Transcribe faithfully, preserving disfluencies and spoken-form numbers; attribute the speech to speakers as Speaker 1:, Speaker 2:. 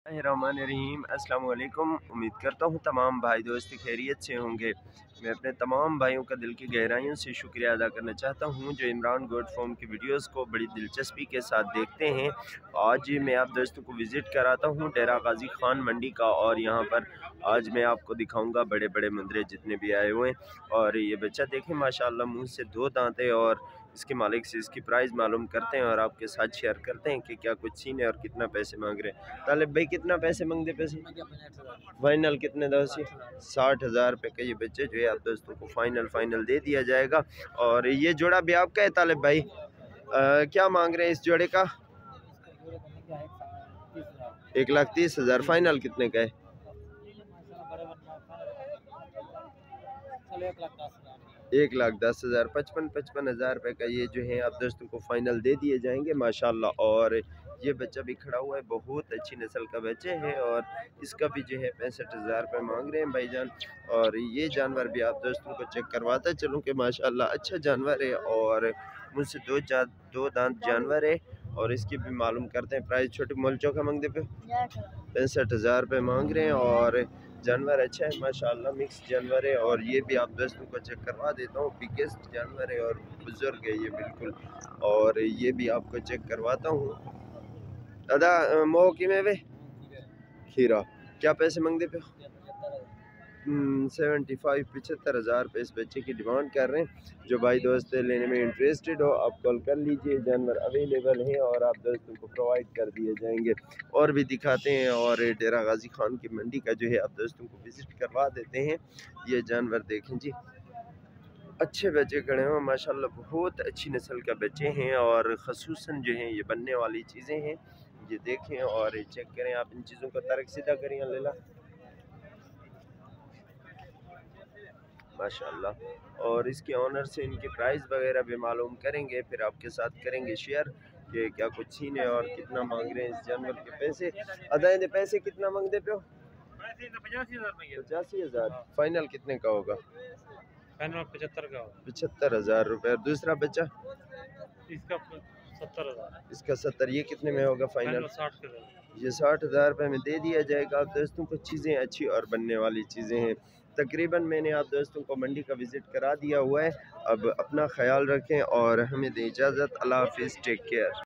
Speaker 1: रहमान रहीम। अस्सलाम वालेकुम। उम्मीद करता हूँ तमाम भाई दोस्त खैरियत से होंगे। मैं अपने तमाम भाइयों का दिल की गहराइयों से शुक्रिया अदा करना चाहता हूँ जो इमरान गोट फॉर्म की वीडियोस को बड़ी दिलचस्पी के साथ देखते हैं। आज मैं आप दोस्तों को विज़िट कराता हूँ डेरा गाजी खान मंडी का, और यहाँ पर आज मैं आपको दिखाऊंगा बड़े बड़े मुंदरे जितने भी आए हुए हैं। और ये बच्चा देखें माशाल्लाह मुँह से दो दांत है, और इसके मालिक से इसकी प्राइस मालूम करते हैं और आपके साथ शेयर करते हैं कि क्या कुछ सीन है और कितना पैसे मांग रहे हैं। तालिब भाई कितना पैसे मांगते पैसे फाइनल कितने दस साठ हज़ार रुपये का ये बच्चे जो है आप दोस्तों को फाइनल फाइनल दे दिया जाएगा। और ये जोड़ा भी आपका है तालिब भाई, आ, क्या मांग रहे हैं इस जोड़े का? एक लाख तीस हज़ार। फाइनल कितने का है? एक लाख दस हज़ार पचपन पचपन हज़ार रुपये का ये जो है आप दोस्तों को फाइनल दे दिए जाएंगे माशाल्लाह। और ये बच्चा भी खड़ा हुआ है, बहुत अच्छी नस्ल का बच्चे है, और इसका भी जो है पैंसठ हज़ार रुपये मांग रहे हैं भाईजान। और ये जानवर भी आप दोस्तों को चेक करवाता चलूँ कि माशाल्लाह अच्छा जानवर है, और मुझसे दो जा दो दांत जानवर है। और इसकी भी मालूम करते हैं प्राइस। छोटे मोलचों का मांगते पे पैंसठ हज़ार रुपये मांग रहे हैं, और जानवर अच्छा है माशाल्लाह, मिक्स जानवर है। और ये भी आप दोस्तों को चेक करवा देता हूँ, बिगेस्ट जानवर है और बुजुर्ग है ये बिल्कुल। और ये भी आपको चेक करवाता हूँ। दादा मोह की में वे खीरा क्या पैसे मांगते पे? सेवेंटी फाइव पचहत्तर हज़ार रुपये इस बच्चे की डिमांड कर रहे हैं। जो भाई दोस्त लेने में इंटरेस्टेड हो आप कॉल कर लीजिए, जानवर अवेलेबल हैं और आप दोस्तों को प्रोवाइड कर दिए जाएंगे। और भी दिखाते हैं, और डेरा गाजी खान की मंडी का जो है आप दोस्तों को विज़िट करवा देते हैं। ये जानवर देखें जी, अच्छे बच्चे खड़े हैं माशाल्लाह, बहुत अच्छी नस्ल का बच्चे हैं, और ख़ुसूसन जो हैं ये बनने वाली चीज़ें हैं। ये देखें और चेक करें, आप इन चीज़ों का तरक सीधा करें लेला माशाल्लाह। और इसके ऑनर से इनके प्राइस वगैरह भी मालूम करेंगे, फिर आपके साथ करेंगे शेयर कि क्या कुछ सीन है और कितना मांग रहे हैं इस जानवर के पैसे। अदाए पैसे कितना मांगते पे हो? पचासी हज़ार। फाइनल कितने का होगा?
Speaker 2: फाइनल पचहत्तर का
Speaker 1: पचहत्तर हज़ार रुपये। और दूसरा बच्चा
Speaker 2: इसका सत्तर हज़ार
Speaker 1: इसका सत्तर। ये कितने में होगा फाइनल?
Speaker 2: साठ
Speaker 1: ये साठ हज़ार रुपये में दे दिया जाएगा आप दोस्तों को। चीज़ें अच्छी और बनने वाली चीज़ें हैं तकरीबन। मैंने आप दोस्तों को मंडी का विज़िट करा दिया हुआ है। अब अपना ख्याल रखें और हमें दें इजाज़त। अल्लाह हाफिज़, टेक केयर।